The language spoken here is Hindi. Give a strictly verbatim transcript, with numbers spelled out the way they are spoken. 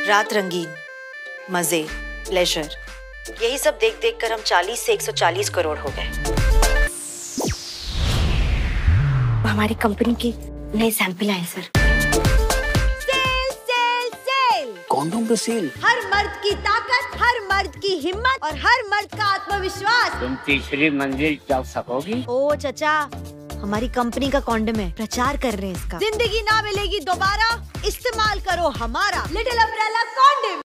रात रंगीन, मजे, प्लेजर, यही सब देख देख कर हम चालीस से एक सौ चालीस करोड़ हो गए। हमारी कंपनी के नए सैंपल आए sir. Sale sale sale. Condom पे सेल। हर मर्द की ताकत, हर मर्द की हिम्मत और हर मर्द का आत्मविश्वास। तुम तीसरी मंजिल चढ़ सकोगी? ओ चचा, हमारी कंपनी का कॉन्डम है, प्रचार कर रहे हैं इसका। जिंदगी ना मिलेगी दोबारा, इस्तेमाल करो हमारा लिटिल अम्ब्रेला कॉन्डम।